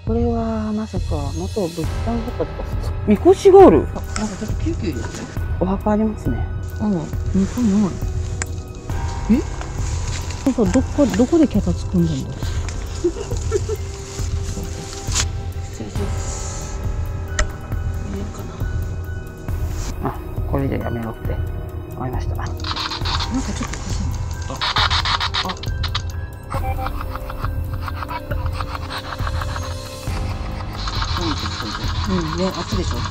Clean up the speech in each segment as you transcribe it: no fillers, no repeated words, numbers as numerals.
これはまさか元仏壇だったとか、みこしがある。 なんかちょっと救急入れて。 お墓ありますね。 みこない。 そう、どこで脚立組んでんだろう。 失礼します。見えるかな。 あ、これでやめろって思いました。 なんかちょっとおかしいね、あっちでしょ。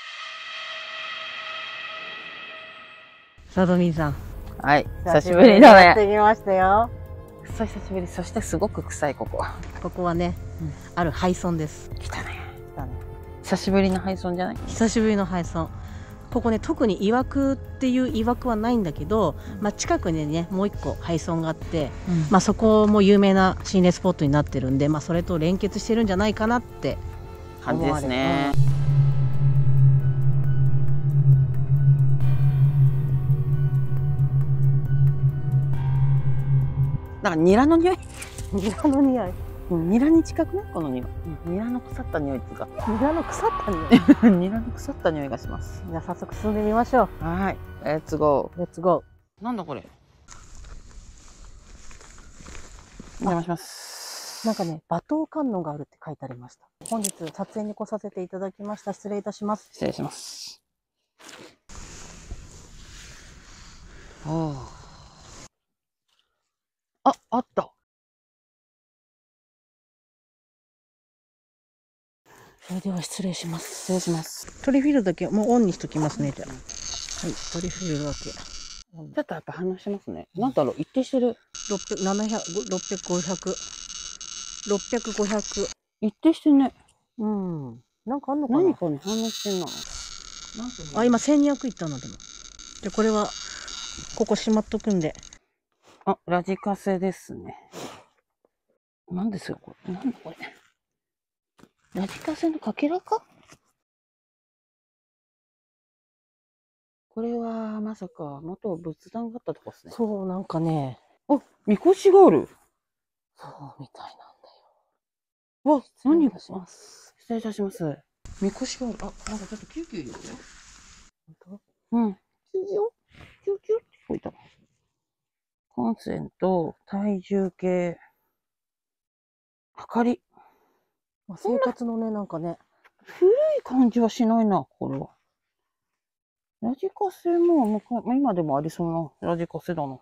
さとみんさん。 はい、久しぶりだやってね。 きましたよ。 久しぶり。そしてすごく臭いここ。 ここはね、ある廃村です。 来たね。久しぶりの廃村じゃない？ 久しぶりの廃村。ここね、特に曰くっていう曰くはないんだけど、近くにね、もう一個廃村があって、そこも有名な心霊スポットになってるんで、それと連結してるんじゃないかなって感じですね。なんかニラの匂い。 ニラの匂い。 ニラに近くない？この匂い。ニラの腐った匂いっていうか。 ニラの腐った匂い。 ニラの腐った匂いがします。 じゃあ早速進んでみましょう。 はい。レッツゴー。 レッツゴー。なんだこれ。お邪魔します。 なんかね、馬頭観音があるって書いてありました。本日撮影に来させていただきました。失礼いたします。 失礼します。あ、あった。 それでは失礼します。 失礼します。 トリフィルだけもうオンにしときますね。じゃあ。はい、トリフィルだけ。 ちょっとやっぱ反応してますね。なんだろう、一定してる。 600、700、600、500。600、500。 一定してね。 なんかあんのかな。 何かに反応してんな。 あ、今1200いったのでも。じゃこれは、ここしまっとくんで。 あ、ラジカセですね。何ですよ、これ。なんだこれ。ラジカセのかけらか？これは、まさか、元仏壇があったとかですね。 そう、なんかね。 あ、みこしがある。 そうみたいなんだよ。わ、何がします。 失礼いたします。みこしがある。あ、なんかちょっと救急入れて。 本当？うん。キュキュキュって聞こえた。コンセント、体重計、はかり。 生活のね、なんかね。 古い感じはしないな、これは。ラジカセも、今でもありそうなラジカセだな。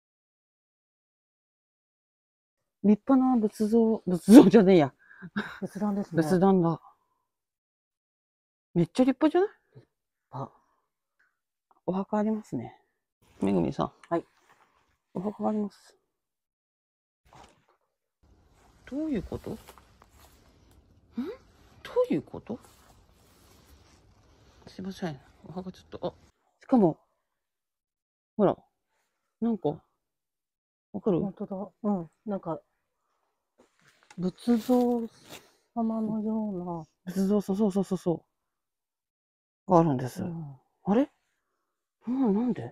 立派な仏像じゃねえや。 仏壇ですね。 仏壇だ。めっちゃ立派じゃない？お墓ありますね。めぐみさん。 はい。 お墓あります。どういうこと？どういうこと？すいません。お墓ちょっと、しかも、ほら、なんか、わかる？ 本当だ。なんか、仏像様のような。 仏像、そう。があるんです。あれ？なんで？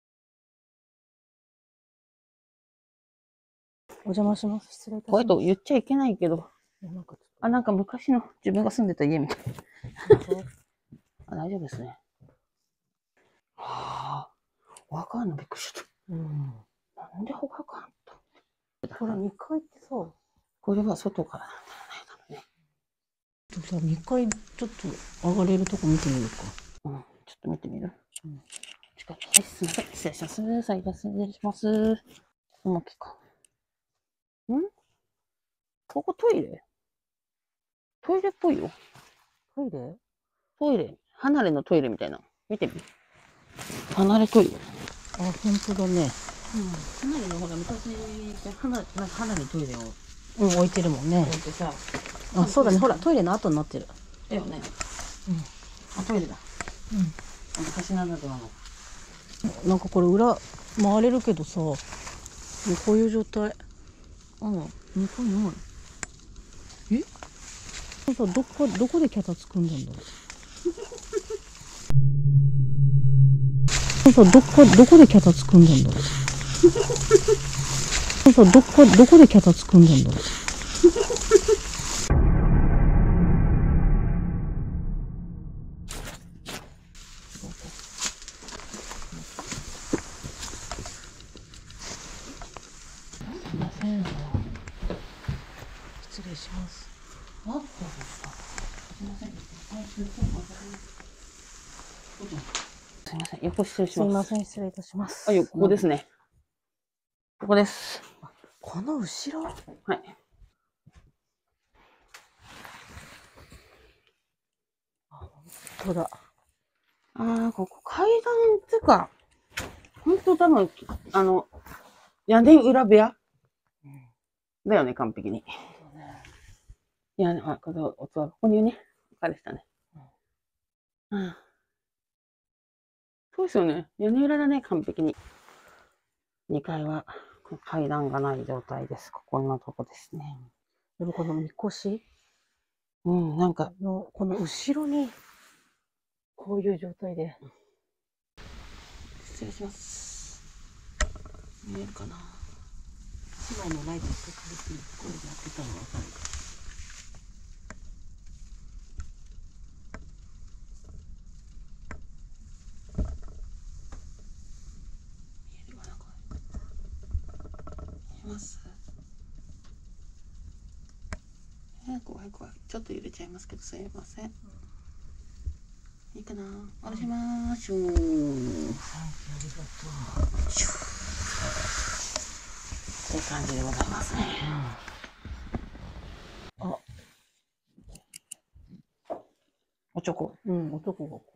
お邪魔します。失礼いたします。 こうやって言っちゃいけないけど。なんか昔の自分が住んでた家みたい。大丈夫ですね。お墓あんのびっくりしちゃった。なんでお墓あんた？ これ2階ってさ、 これは外からなんだよね。 さ、2階ちょっと上がれるとこ見てみるか。 ちょっと見てみる？近く。はい、すみません。失礼します。失礼します。おまきか。ここトイレ？トイレっぽいよ。トイレ離れのトイレみたいな。見てみ。離れトイレ。 あ、本当だね。 離れのほら、昔、離れトイレを。 置いてるもんね。 置いてさ。 あ、そうだね。ほら、トイレの後になってる。 だよね。あ、トイレだ。昔ならではの。 なんかこれ裏回れるけどさ、もうこういう状態。 2階ない。 どこで脚立組んだんだろう。どこで脚立組んだんだろう。どこで脚立組んだんだろう。 失礼します。 あ、そうですか。すみません。すみません。横失礼します。 すいません、失礼いたします。 あ、ここですね。ここです。 この後ろ。 はい。 本当だ。 ああ、ここ階段っていうか、本当多分、屋根裏部屋、だよね、完璧に。いや、このおつはここにね、彼したね。そうですよね。屋根裏だね、完璧に。2階は階段がない状態です。ここのとこですね。 でもこのみこしなんか、 の、この後ろに、こういう状態で。 失礼します。見えるかな。姉妹のライトって軽くこれでやってたのわかるか。見えるかな、これ。見えます？怖い怖い。ちょっと揺れちゃいますけど、すいません。いいかな。下ろしまーしょう。はい、ありがとう。 っていう感じでございますね。おちょこ。 男がこ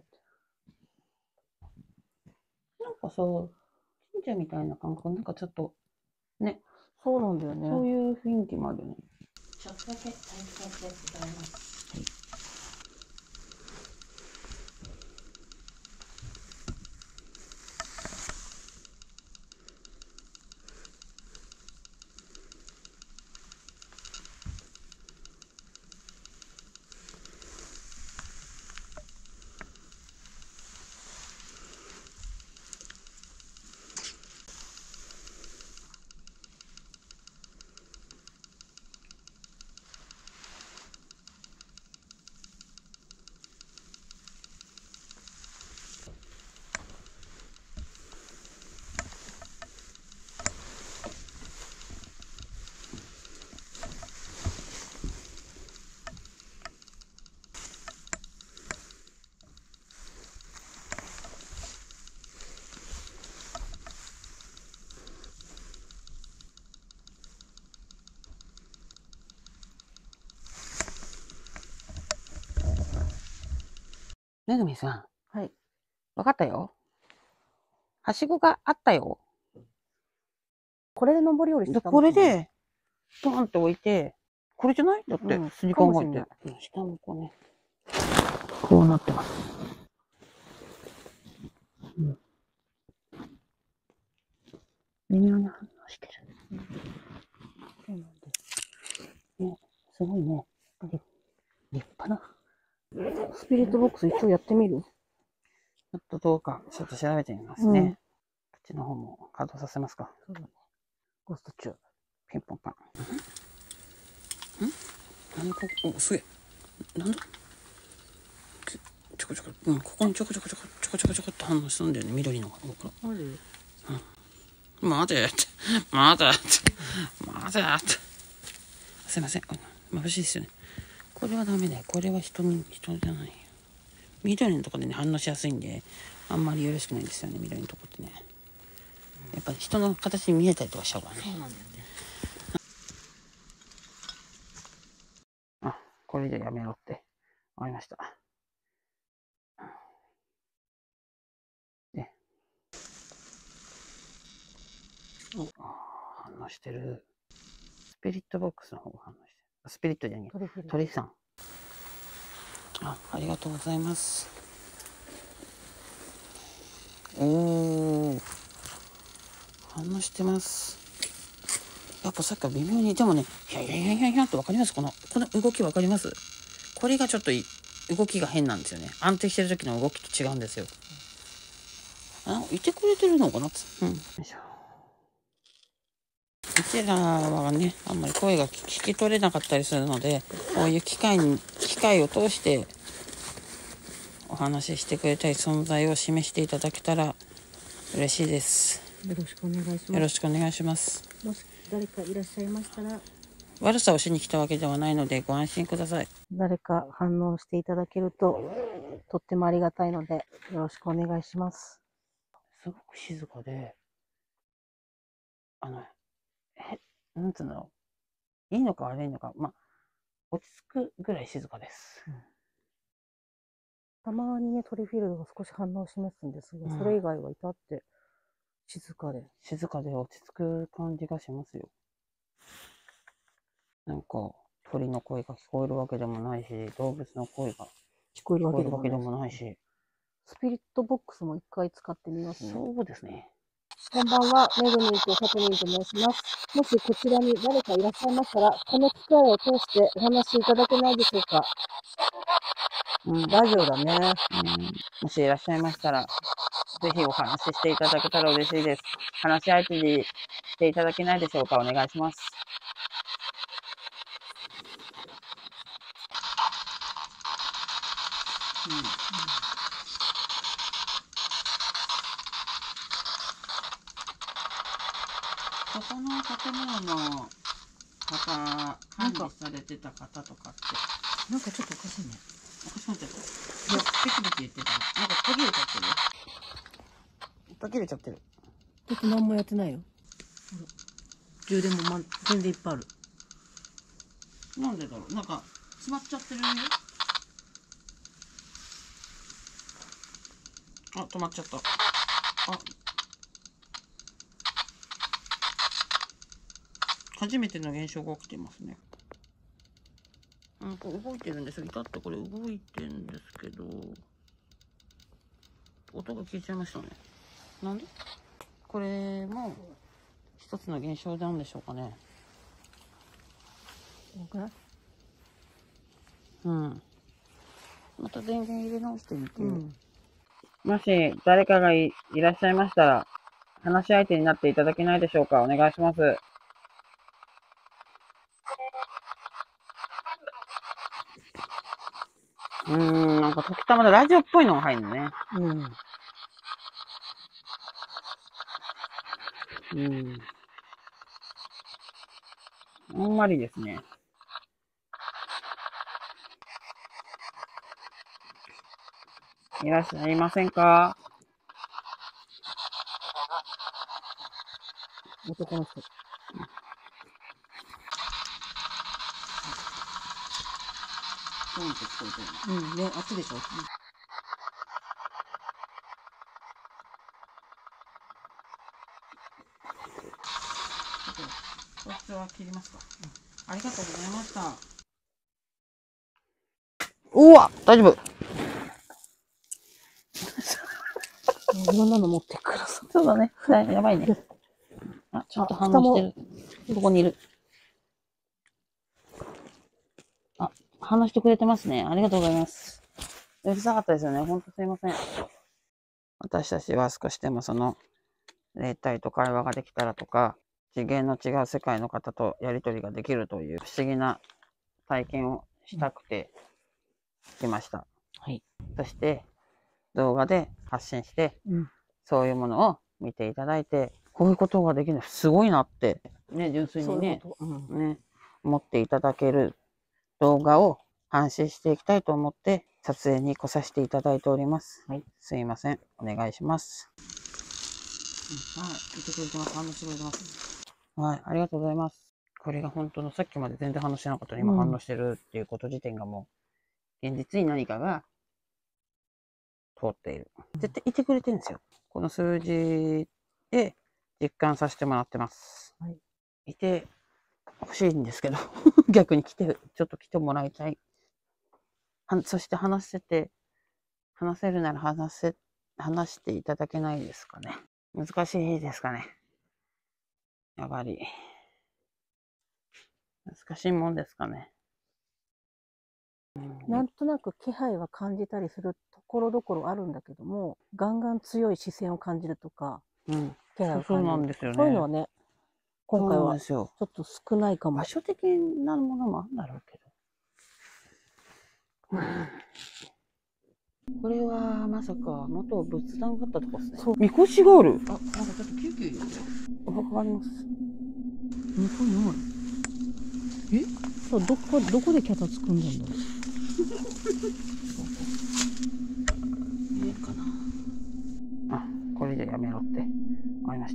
なんかそう、神社みたいな感覚、なんかちょっと、ね。 そうなんだよね。 そういう雰囲気もあるよね。 ちょっとだけ体験させていただきます。 めぐみさん。 はい。 わかったよ。はしごがあったよ。 これで登り降りしてたのこれで、ポンって置いて、これじゃないだって、すり考えて。下もこうね、こうなってます。微妙な反応してる。そうなんです。ね、すごいね。立派な。 スピリットボックス一応やってみる？ ちょっとどうか、ちょっと調べてみますね。こっちの方も稼働させますか。 そうだね。ゴースト中。 ピンポンパン。なんですげえ。なんだちょこちょこ、ここにちょこちょこって反応したんだよね、緑の方から。 マジ？ 待てって。待てって。すいません。眩しいですよね。これはダメだよ。これは人じゃないよ。緑のところでね、反応しやすいんで、あんまりよろしくないんですよね、緑のとこってね。やっぱり人の形に見えたりとかしちゃうからね。 そうなんだよね。 あ、これじゃやめろって。わかりました。で。反応してる。スピリットボックスの方が反応してる。スピリットじゃねえ。鳥さん。ありがとうございます。おー。反応してます。やっぱさっきから微妙に、でもね、ひゃってわかります？この動きわかります？これがちょっと動きが変なんですよね。安定してる時の動きと違うんですよ。いてくれてるのかな？よいしょ。うちらはね、あんまり声が聞き取れなかったりするので、こういう機械を通してお話ししてくれたり存在を示していただけたら嬉しいです。 よろしくお願いします。 よろしくお願いします。 もし誰かいらっしゃいましたら、 悪さをしに来たわけではないのでご安心ください。 誰か反応していただけるととってもありがたいのでよろしくお願いします。 すごく静かで、なんつうの、いいのか悪いのか、落ち着くぐらい静かです。 たまにね、トリフィールドが少し反応を示すんですが、それ以外は至って静かで。 静かで落ち着く感じがしますよ。なんか、鳥の声が聞こえるわけでもないし、動物の声が聞こえるわ聞こえるわけでけでもないもないし。 スピリットボックスも一回使ってみますね。 そうですね。 こんばんは、めぐみんとさとみんと申します。もしこちらに誰かいらっしゃいましたら、この機会を通してお話しいただけないでしょうか。ラジオだね。 もしいらっしゃいましたら、ぜひお話ししていただけたら嬉しいです。話し相手にしていただけないでしょうか。お願いします。ここの建物の方、管理されてた方とかって、 なんかちょっとおかしいね。 おかしくなっちゃった。いや、ピキピキ言ってた。なんか途切れちゃってる。途切れちゃってる。 だって何もやってないよ。充電も全然いっぱいある。 なんでだろう。なんか詰まっちゃってるよ。あ、止まっちゃった。初めての現象が起きてますね。動いてるんですよ。至ってこれ動いてるんですけど、音が消えちゃいましたね。なんで？これも一つの現象なんでしょうかね。また電源入れ直してみて。もし誰かがいらっしゃいましたら、話し相手になっていただけないでしょうか。お願いします。なんか時たまでラジオっぽいのが入るのね。あんまりですね。いらっしゃいませんか？ 男の人。 そういうの聞こえてる。 ね、あっちでしょ。 こっちは切りますか。ありがとうございました。うわ、大丈夫。 いろんなの持ってくからさ。 そうだね。やばいね。ちょっと反応してる。ここにいる。反応してくれてますね。ありがとうございます。うるさかったですよね。ほんとすいません。私たちは少しでもその霊体と会話ができたらとか、次元の違う世界の方とやりとりができるという不思議な体験をしたくて来ました。 はい。 そして動画で発信して、そういうものを見ていただいて、こういうことができるのすごいなってね、純粋にね、思っていただける動画を配信していきたいと思って撮影に来させていただいております。はい、すいません。お願いします。はい、見てくれてます。反応してくれてます。はい、ありがとうございます。これが本当の、さっきまで全然反応してなかったのに今反応してるっていうこと自体がもう、現実に何かが通っている。絶対いてくれてるんですよ。この数字で実感させてもらってます。はい、いて欲しいんですけど、逆にちょっと来てもらいたい。そして話せるなら話していただけないですかね。難しいですかね。やっぱり。難しいもんですかね。 なんとなく気配は感じたりするところどころあるんだけども、ガンガン強い視線を感じるとか、気配を感じる。そうなんですよね。そういうのはね、今回はちょっと少ないかも。 場所的なものもあるんだろうけど。 これはまさか元仏壇があったとこですね。 そう。 みこしがある。あ、なんかちょっとキューキュー言ってる。お墓があります。 日本ない。 え？ どこで脚立組んだんだろう。 見えるかな。あ、これでやめろって。ありました。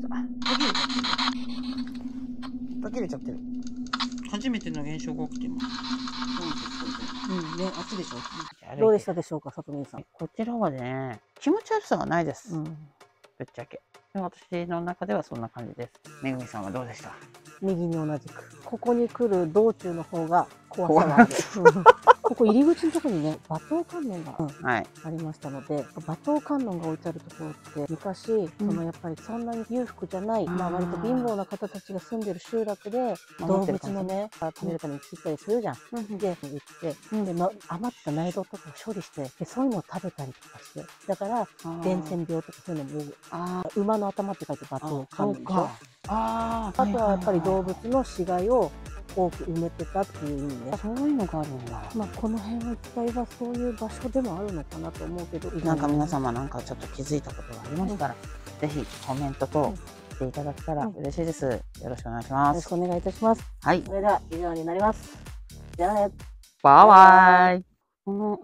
途切れちゃってる。初めての現象が起きてます。 うんね、暑いでしょ。 どうでしたでしょうか、さとみさん。 こちらはね、気持ち悪さはないです。 うん。 ぶっちゃけ。でも私の中ではそんな感じです。めぐみさんはどうでした？ 右に同じく。ここに来る道中の方が怖さがある。ここ入り口のところにね、馬頭観音が、 はい。 ありましたので、馬頭観音が置いてあるところって昔、そのやっぱりそんなに裕福じゃない、まあ割と貧乏な方たちが住んでる集落で動物のね、食べるために切ったりするじゃん。で、言って、で、余った内臓とかを処理して、で、そういうのを食べたりとかして、だから、伝染病とかそういうのも、馬の頭って書いて馬頭観音でしょ。あとはやっぱり動物の死骸を多く埋めてたっていう意味で、 そういうのがあるんだ。 まあこの辺は一帯はそういう場所でもあるのかなと思うけど、 なんか皆様なんかちょっと気づいたことがありましたら、ぜひコメントとしていただけたら嬉しいです。よろしくお願いします。 よろしくお願いいたします。 はい。 それでは以上になります。じゃあね。 バイバイ。この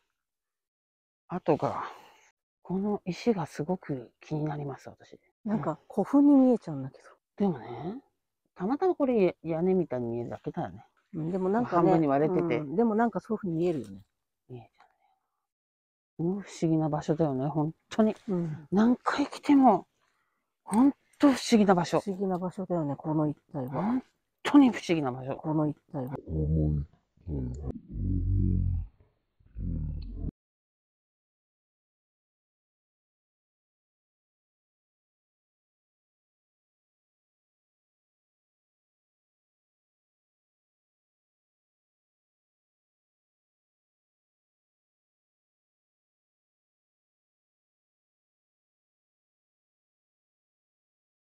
跡が、この石がすごく気になります、私。 なんか古墳に見えちゃうんだけでもね、たまたまこれ屋根みたいに見えるだけだよね。 ど。でもなんかね、 半分に割れてて。 でもなんかそういう風に見えるよね。 見えちゃうね。不思議な場所だよね、本当に。 うん。 何回来ても、本当不思議な場所。 不思議な場所だよね、この一帯は。 本当に不思議な場所。 この一帯は。